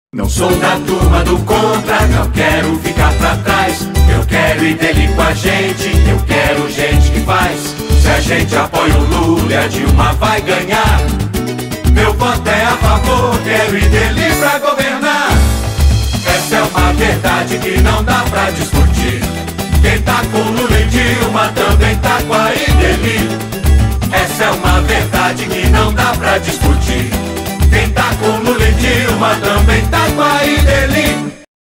Não sou da turma do contra, não quero ficar pra trás. Eu quero ir dele com a gente, eu quero gente que faz. Se a gente apoia o Lula e a Dilma vai ganhar. Meu voto é a favor, quero ir dele pra governar. Essa é uma verdade que não dá pra discutir. Quem tá com Lula e Dilma também tá com a dele. Essa é uma verdade que não dá pra discutir. Quem tá com Lula e Dilma também tá com a dele.